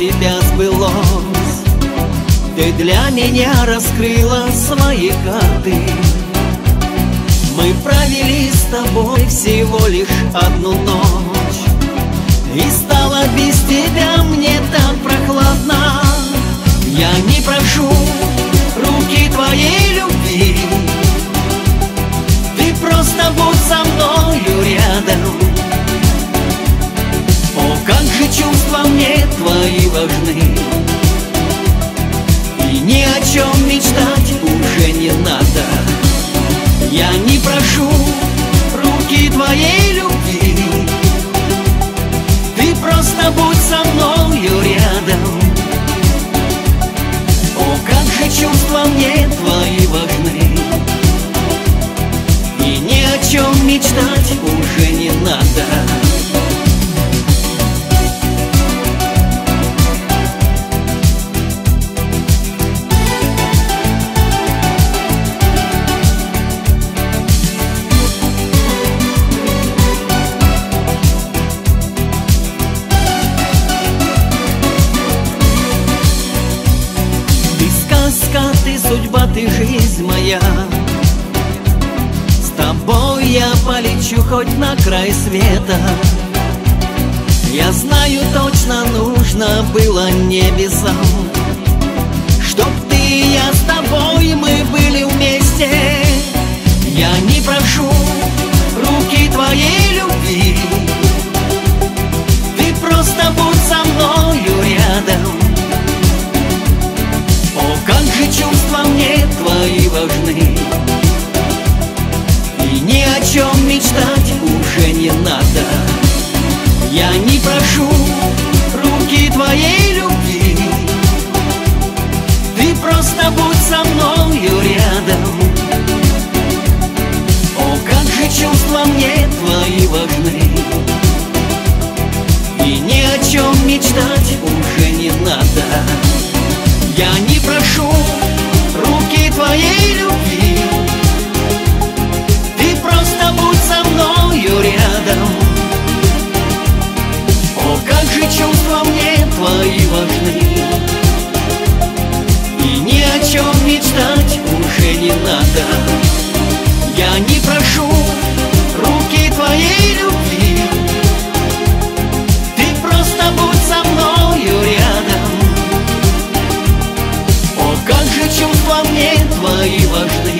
тебя сбылось. Ты для меня раскрыла свои карты. Мы провели с тобой всего лишь одну ночь, и стало без тебя мне так прохладно. Я не прошу руки твоей любви, ты просто будь со мною рядом. О, как же чувства мне твои важны, и ни о чем мечтать уже не надо. Я не прошу руки твоей любви, ты просто будь со мною рядом. О, как же чувства мне твои важны, и ни о чем мечтать уже не надо. Ты судьба, ты жизнь моя. С тобой я полечу хоть на край света. Я знаю точно, нужно было небесам, чтоб ты и я с тобой мы были вместе. Я не прошу руки твоей любви, ты просто будь со мною рядом. Как же чувства мне твои важны, и ни о чем мечтать уже не надо. Я не прошу руки твоей любви, ты просто будь со мною рядом. О, как же чувства мне твои важны, и ни о чем мечтать уже не надо. Я не прошу руки твоей любви, ты просто будь со мною рядом. О, как же чувства мне твои важны, и ни о чем мечтать уже не надо. Я не прошу руки твоей любви, ты просто будь со мною рядом. Как же чувства мне твои важны,